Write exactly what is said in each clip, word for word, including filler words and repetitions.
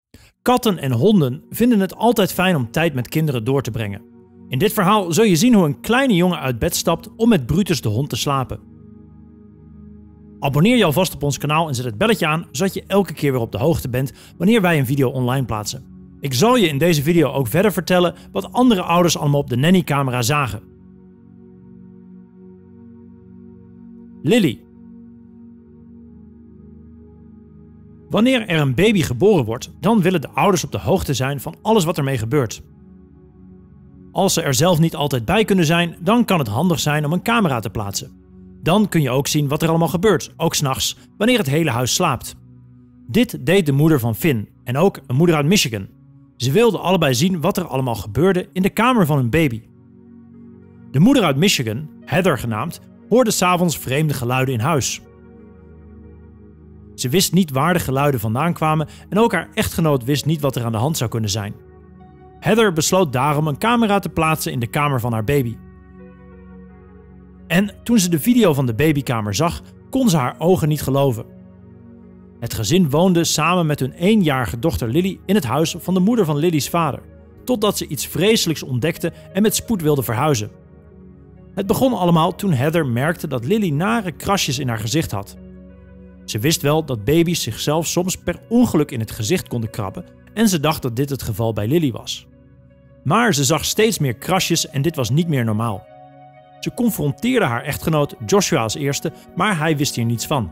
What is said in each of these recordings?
Katten en honden vinden het altijd fijn om tijd met kinderen door te brengen. In dit verhaal zul je zien hoe een kleine jongen uit bed stapt om met Brutus de hond te slapen. Abonneer je alvast op ons kanaal en zet het belletje aan, zodat je elke keer weer op de hoogte bent wanneer wij een video online plaatsen. Ik zal je in deze video ook verder vertellen wat andere ouders allemaal op de nannycamera zagen. Lily. Wanneer er een baby geboren wordt, dan willen de ouders op de hoogte zijn van alles wat ermee gebeurt. Als ze er zelf niet altijd bij kunnen zijn, dan kan het handig zijn om een camera te plaatsen. Dan kun je ook zien wat er allemaal gebeurt, ook 's nachts, wanneer het hele huis slaapt. Dit deed de moeder van Finn en ook een moeder uit Michigan. Ze wilden allebei zien wat er allemaal gebeurde in de kamer van hun baby. De moeder uit Michigan, Heather genaamd, hoorde 's avonds vreemde geluiden in huis. Ze wist niet waar de geluiden vandaan kwamen en ook haar echtgenoot wist niet wat er aan de hand zou kunnen zijn. Heather besloot daarom een camera te plaatsen in de kamer van haar baby. En toen ze de video van de babykamer zag, kon ze haar ogen niet geloven. Het gezin woonde samen met hun eenjarige dochter Lily in het huis van de moeder van Lily's vader, totdat ze iets vreselijks ontdekte en met spoed wilde verhuizen. Het begon allemaal toen Heather merkte dat Lily nare krasjes in haar gezicht had. Ze wist wel dat baby's zichzelf soms per ongeluk in het gezicht konden krabben en ze dacht dat dit het geval bij Lily was. Maar ze zag steeds meer krasjes en dit was niet meer normaal. Ze confronteerde haar echtgenoot Joshua als eerste, maar hij wist hier niets van.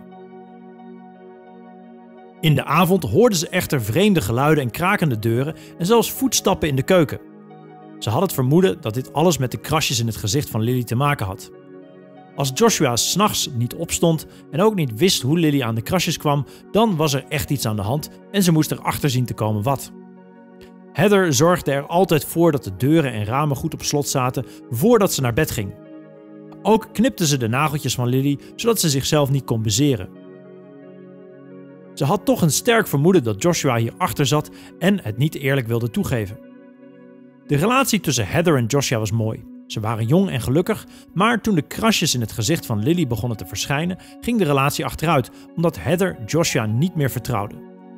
In de avond hoorde ze echter vreemde geluiden en krakende deuren en zelfs voetstappen in de keuken. Ze had het vermoeden dat dit alles met de krasjes in het gezicht van Lily te maken had. Als Joshua 's nachts niet opstond en ook niet wist hoe Lily aan de krasjes kwam, dan was er echt iets aan de hand en ze moest erachter zien te komen wat. Heather zorgde er altijd voor dat de deuren en ramen goed op slot zaten voordat ze naar bed ging. Ook knipte ze de nageltjes van Lily zodat ze zichzelf niet kon bezeren. Ze had toch een sterk vermoeden dat Joshua hierachter zat en het niet eerlijk wilde toegeven. De relatie tussen Heather en Joshua was mooi. Ze waren jong en gelukkig, maar toen de krasjes in het gezicht van Lily begonnen te verschijnen, ging de relatie achteruit, omdat Heather Joshua niet meer vertrouwde.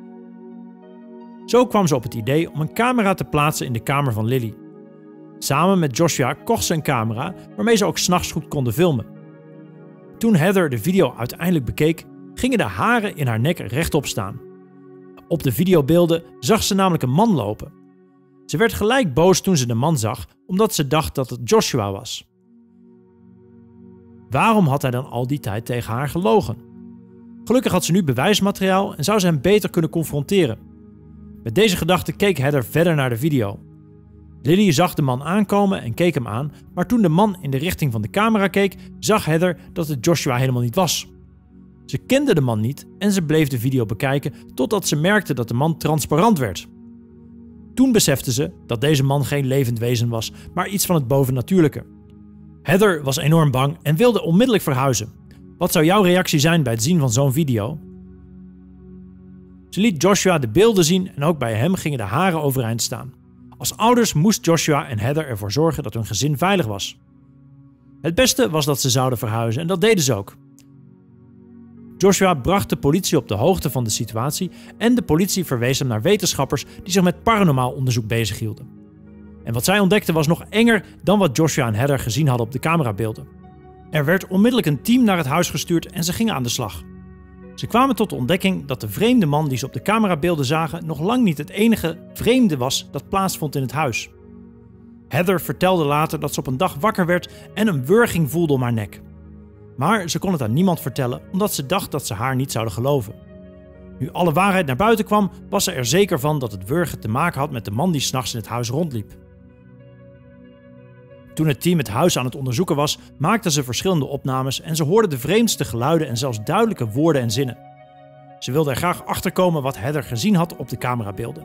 Zo kwam ze op het idee om een camera te plaatsen in de kamer van Lily. Samen met Joshua kocht ze een camera waarmee ze ook 's nachts goed konden filmen. Toen Heather de video uiteindelijk bekeek, gingen de haren in haar nek rechtop staan. Op de videobeelden zag ze namelijk een man lopen. Ze werd gelijk boos toen ze de man zag, omdat ze dacht dat het Joshua was. Waarom had hij dan al die tijd tegen haar gelogen? Gelukkig had ze nu bewijsmateriaal en zou ze hem beter kunnen confronteren. Met deze gedachte keek Heather verder naar de video. Lily zag de man aankomen en keek hem aan, maar toen de man in de richting van de camera keek, zag Heather dat het Joshua helemaal niet was. Ze kende de man niet en ze bleef de video bekijken totdat ze merkte dat de man transparant werd. Toen besefte ze dat deze man geen levend wezen was, maar iets van het bovennatuurlijke. Heather was enorm bang en wilde onmiddellijk verhuizen. Wat zou jouw reactie zijn bij het zien van zo'n video? Ze liet Joshua de beelden zien en ook bij hem gingen de haren overeind staan. Als ouders moest Joshua en Heather ervoor zorgen dat hun gezin veilig was. Het beste was dat ze zouden verhuizen en dat deden ze ook. Joshua bracht de politie op de hoogte van de situatie en de politie verwees hem naar wetenschappers die zich met paranormaal onderzoek bezighielden. En wat zij ontdekten was nog enger dan wat Joshua en Heather gezien hadden op de camerabeelden. Er werd onmiddellijk een team naar het huis gestuurd en ze gingen aan de slag. Ze kwamen tot de ontdekking dat de vreemde man die ze op de camerabeelden zagen nog lang niet het enige vreemde was dat plaatsvond in het huis. Heather vertelde later dat ze op een dag wakker werd en een wurging voelde om haar nek. Maar ze kon het aan niemand vertellen omdat ze dacht dat ze haar niet zouden geloven. Nu alle waarheid naar buiten kwam, was ze er zeker van dat het wurgen te maken had met de man die 's nachts in het huis rondliep. Toen het team het huis aan het onderzoeken was, maakten ze verschillende opnames en ze hoorden de vreemdste geluiden en zelfs duidelijke woorden en zinnen. Ze wilden er graag achterkomen wat Heather gezien had op de camerabeelden.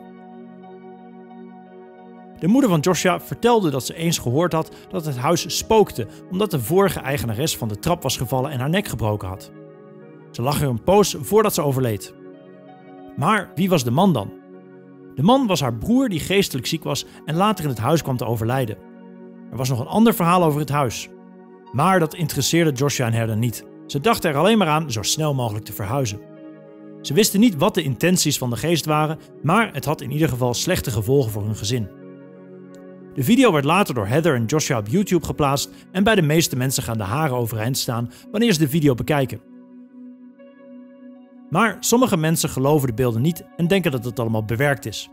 De moeder van Joshua vertelde dat ze eens gehoord had dat het huis spookte omdat de vorige eigenares van de trap was gevallen en haar nek gebroken had. Ze lag er een poos voordat ze overleed. Maar wie was de man dan? De man was haar broer die geestelijk ziek was en later in het huis kwam te overlijden. Er was nog een ander verhaal over het huis. Maar dat interesseerde Joshua en Heather niet. Ze dachten er alleen maar aan zo snel mogelijk te verhuizen. Ze wisten niet wat de intenties van de geest waren, maar het had in ieder geval slechte gevolgen voor hun gezin. De video werd later door Heather en Joshua op YouTube geplaatst en bij de meeste mensen gaan de haren overeind staan wanneer ze de video bekijken. Maar sommige mensen geloven de beelden niet en denken dat het allemaal bewerkt is.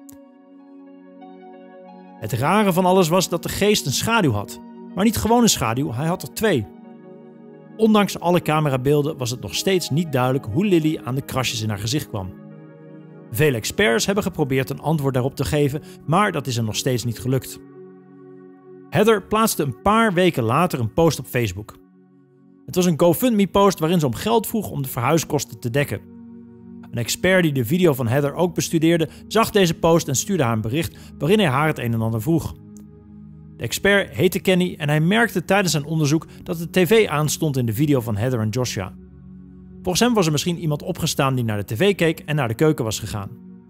Het rare van alles was dat de geest een schaduw had. Maar niet gewoon een schaduw, hij had er twee. Ondanks alle camerabeelden was het nog steeds niet duidelijk hoe Lily aan de krasjes in haar gezicht kwam. Vele experts hebben geprobeerd een antwoord daarop te geven, maar dat is er nog steeds niet gelukt. Heather plaatste een paar weken later een post op Facebook. Het was een GoFundMe-post waarin ze om geld vroeg om de verhuiskosten te dekken. Een expert die de video van Heather ook bestudeerde, zag deze post en stuurde haar een bericht waarin hij haar het een en ander vroeg. De expert heette Kenny en hij merkte tijdens zijn onderzoek dat de tv aanstond in de video van Heather en Joshua. Volgens hem was er misschien iemand opgestaan die naar de tv keek en naar de keuken was gegaan.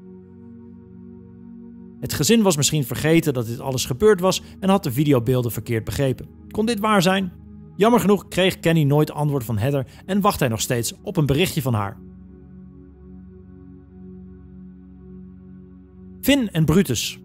Het gezin was misschien vergeten dat dit alles gebeurd was en had de videobeelden verkeerd begrepen. Kon dit waar zijn? Jammer genoeg kreeg Kenny nooit antwoord van Heather en wacht hij nog steeds op een berichtje van haar. Finn en Brutus.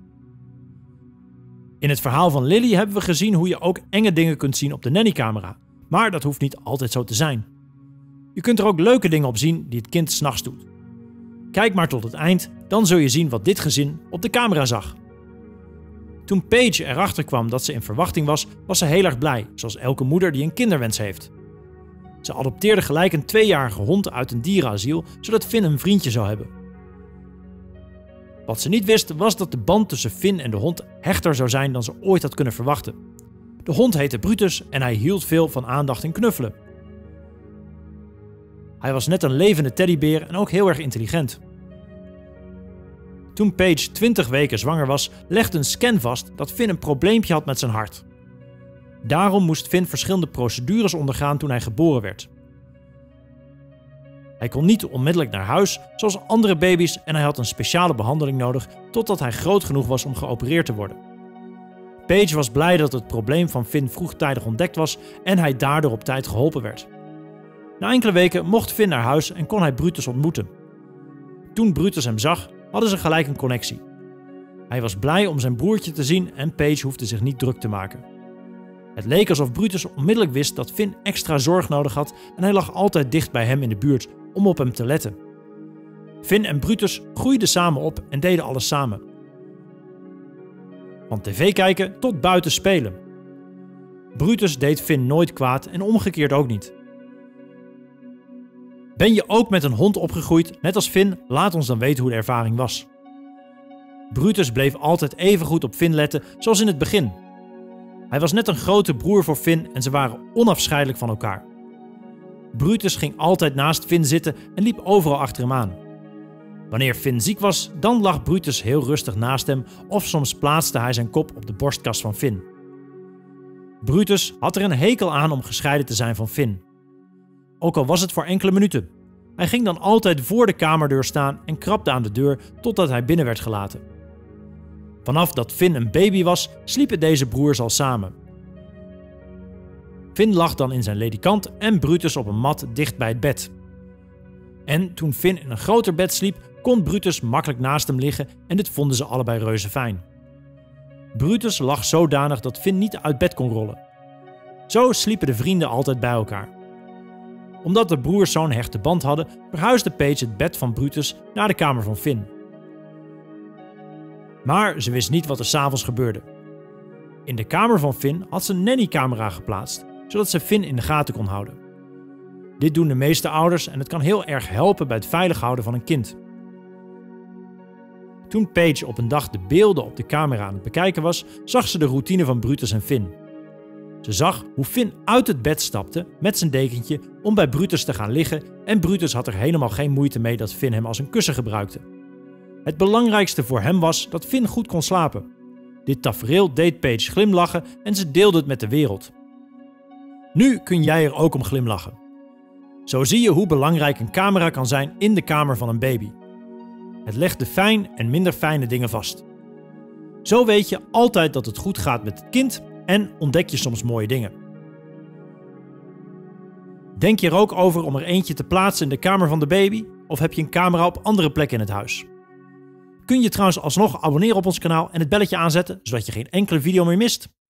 In het verhaal van Lily hebben we gezien hoe je ook enge dingen kunt zien op de nannycamera, maar dat hoeft niet altijd zo te zijn. Je kunt er ook leuke dingen op zien die het kind 's nachts doet. Kijk maar tot het eind, dan zul je zien wat dit gezin op de camera zag. Toen Paige erachter kwam dat ze in verwachting was, was ze heel erg blij, zoals elke moeder die een kinderwens heeft. Ze adopteerde gelijk een tweejarige hond uit een dierenasiel, zodat Finn een vriendje zou hebben. Wat ze niet wist was dat de band tussen Finn en de hond hechter zou zijn dan ze ooit had kunnen verwachten. De hond heette Brutus en hij hield veel van aandacht en knuffelen. Hij was net een levende teddybeer en ook heel erg intelligent. Toen Paige twintig weken zwanger was, legde een scan vast dat Finn een probleempje had met zijn hart. Daarom moest Finn verschillende procedures ondergaan toen hij geboren werd. Hij kon niet onmiddellijk naar huis, zoals andere baby's, en hij had een speciale behandeling nodig totdat hij groot genoeg was om geopereerd te worden. Paige was blij dat het probleem van Finn vroegtijdig ontdekt was en hij daardoor op tijd geholpen werd. Na enkele weken mocht Finn naar huis en kon hij Brutus ontmoeten. Toen Brutus hem zag, hadden ze gelijk een connectie. Hij was blij om zijn broertje te zien en Paige hoefde zich niet druk te maken. Het leek alsof Brutus onmiddellijk wist dat Finn extra zorg nodig had en hij lag altijd dicht bij hem in de buurt om op hem te letten. Finn en Brutus groeiden samen op en deden alles samen. Van tv kijken tot buiten spelen. Brutus deed Finn nooit kwaad en omgekeerd ook niet. Ben je ook met een hond opgegroeid, net als Finn? Laat ons dan weten hoe de ervaring was. Brutus bleef altijd even goed op Finn letten zoals in het begin. Hij was net een grote broer voor Finn en ze waren onafscheidelijk van elkaar. Brutus ging altijd naast Finn zitten en liep overal achter hem aan. Wanneer Finn ziek was, dan lag Brutus heel rustig naast hem of soms plaatste hij zijn kop op de borstkas van Finn. Brutus had er een hekel aan om gescheiden te zijn van Finn. Ook al was het voor enkele minuten. Hij ging dan altijd voor de kamerdeur staan en krabde aan de deur totdat hij binnen werd gelaten. Vanaf dat Finn een baby was, sliepen deze broers al samen. Finn lag dan in zijn ledikant en Brutus op een mat dicht bij het bed. En toen Finn in een groter bed sliep, kon Brutus makkelijk naast hem liggen en dit vonden ze allebei reuze fijn. Brutus lag zodanig dat Finn niet uit bed kon rollen. Zo sliepen de vrienden altijd bij elkaar. Omdat de broers zo'n hechte band hadden, verhuisde Paige het bed van Brutus naar de kamer van Finn. Maar ze wist niet wat er 's avonds gebeurde. In de kamer van Finn had ze een nannycamera geplaatst, zodat ze Finn in de gaten kon houden. Dit doen de meeste ouders en het kan heel erg helpen bij het veilig houden van een kind. Toen Paige op een dag de beelden op de camera aan het bekijken was, zag ze de routine van Brutus en Finn. Ze zag hoe Finn uit het bed stapte met zijn dekentje om bij Brutus te gaan liggen en Brutus had er helemaal geen moeite mee dat Finn hem als een kussen gebruikte. Het belangrijkste voor hem was dat Finn goed kon slapen. Dit tafereel deed Paige glimlachen en ze deelde het met de wereld. Nu kun jij er ook om glimlachen. Zo zie je hoe belangrijk een camera kan zijn in de kamer van een baby. Het legt de fijn en minder fijne dingen vast. Zo weet je altijd dat het goed gaat met het kind en ontdek je soms mooie dingen. Denk je er ook over om er eentje te plaatsen in de kamer van de baby? of heb je een camera op andere plekken in het huis? Kun je trouwens alsnog abonneren op ons kanaal en het belletje aanzetten, zodat je geen enkele video meer mist?